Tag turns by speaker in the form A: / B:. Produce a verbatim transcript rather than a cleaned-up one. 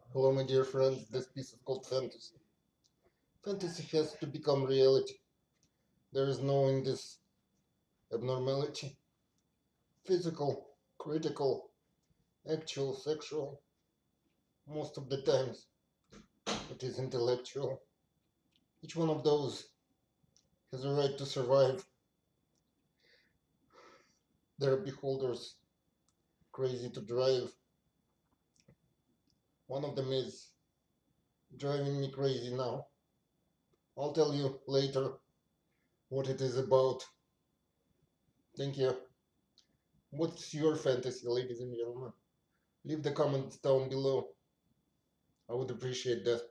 A: Hello, my dear friends. This piece is called fantasy. Fantasy has to become reality. There is no in this abnormality. Physical, critical, actual, sexual. Most of the times, it is intellectual. Each one of those has a right to survive. Their beholders crazy to drive. One of them is driving me crazy now. I'll tell you later what it is about. Thank you. What's your fantasy, ladies and gentlemen? Leave the comments down below. I would appreciate that.